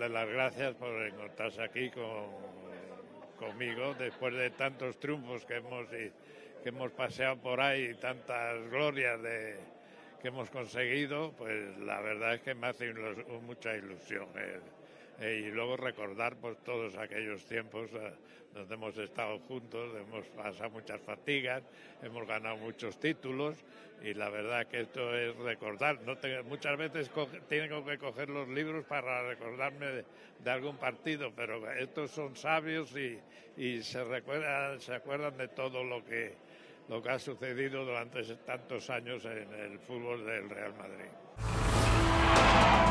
darle las gracias por encontrarse aquí conmigo después de tantos triunfos que hemos paseado por ahí y tantas glorias que hemos conseguido. Pues la verdad es que me hace mucha ilusión. Y luego recordar pues todos aquellos tiempos donde hemos estado juntos, hemos pasado muchas fatigas, hemos ganado muchos títulos, y la verdad que esto es recordar. Muchas veces tengo que coger los libros para recordarme de algún partido, pero estos son sabios y se acuerdan de todo lo que ha sucedido durante tantos años en el fútbol del Real Madrid.